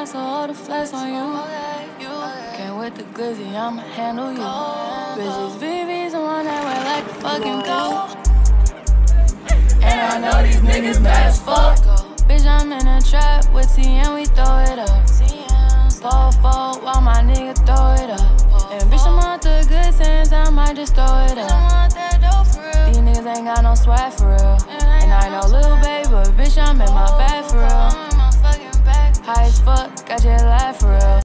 got so all the flex on you. Came with the glizzy, I'ma handle you. Bitches VV's the one that wear like a fucking coat. And I know these niggas mad as fuck. Bitch, I'm in a trap with T and we throw it up. 4-4 while my nigga throw it up. And bitch, I'm on the good sense, I might just throw it up. These niggas ain't got no swag for real. And I know little baby, but bitch, I'm in my bag for real. High as fuck, got your laugh for real.